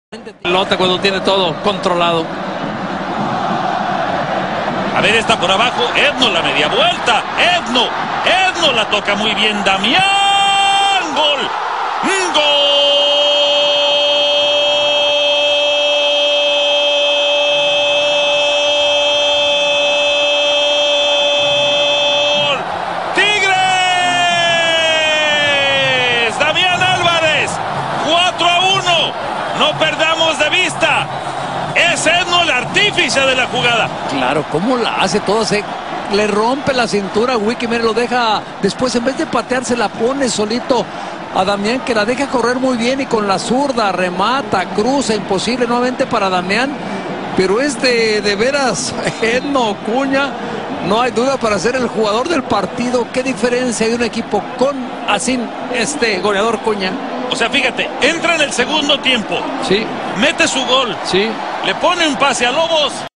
Pelota cuando tiene todo controlado. A ver, está por abajo. Edno, la media vuelta. Edno la toca muy bien. Damián. Gol. Gol. Tigres. Damián Álvarez. 4-1. No perdamos de vista. Es Edno el artífice de la jugada. Claro, cómo la hace todo, le rompe la cintura a Wiki, lo deja después, en vez de patearse, la pone solito a Damián, que la deja correr muy bien y con la zurda remata, cruza, imposible nuevamente para Damián, pero es de veras Edno Cuña, no hay duda para ser el jugador del partido. Qué diferencia de un equipo con así goleador Cuña. O sea, fíjate, entra en el segundo tiempo. Sí. Mete su gol. Sí. Le pone un pase a Lobos.